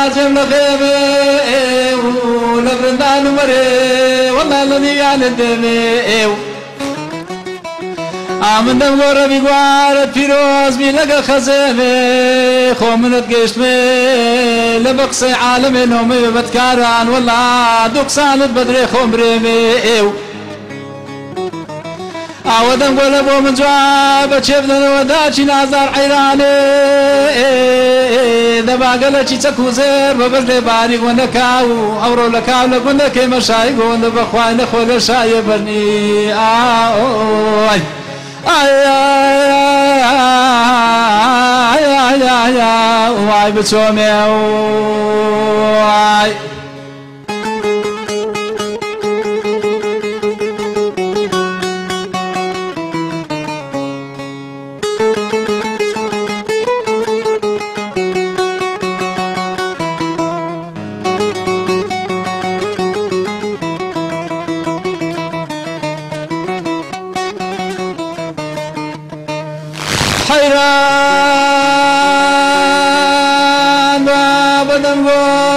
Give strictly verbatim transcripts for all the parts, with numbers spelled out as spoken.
راجم لغيبي ولبرندان مري والله الذي قال الدمي آمن دم غربي قوارد فيروز بلقى خزيمي خو من تقشمي لبقصي عالمي نومي بتكاران والله دوكسان بدري خو مريمي آودم قلبو من جواب شفنا وداشي نازار حيراني دبا قلتي تكو زير ببرد باري ونكاو أورو لكاو لقنك مشاي قون بخواي نخول شاي برني آوي آي آي آي آي آي آي واي بتومي واي حيران بابدم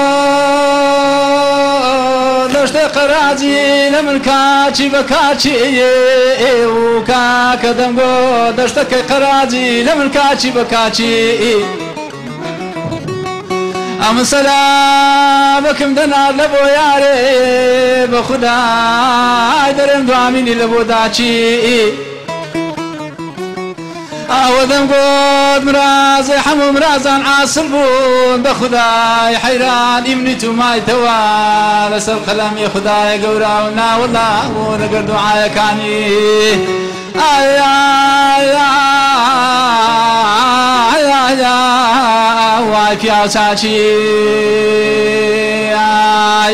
دشت قراجي لمن كاتشي بكاتشي وكاكدم دشت قراجي لمن كاتشي بكاتشي أم سلامكم دنا لبو ياري بخداي درم دواميني لبو داتشي آودم قد مرازي حمو مرازان عاصر بون بخداي حيران ابني توماي توا لسر قلمي خداي قوراونا والله ونقر دعايا كاني آي آي آي آي آي واي في عساشي آي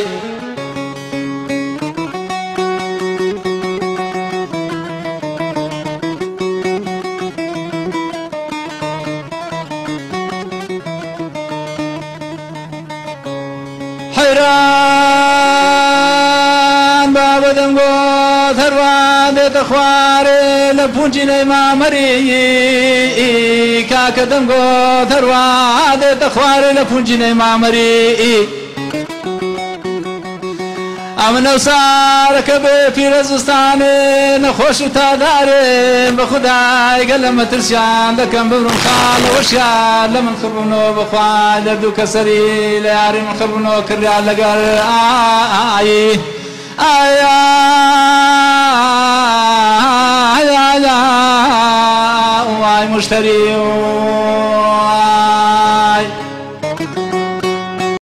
حيران بابدم قوت هروان تخواري لبونجي ما مري كاكدم قوت هروان تخواري لبونجي ما مري أمن وصارك في رزستاني نخوش تداري بخداي قلم ترشان لكم ببرم خال وشان لمن خربنو بخوان لبدو كسري لياري من خربنو كريال لقر آي آي آي آي آي مشتري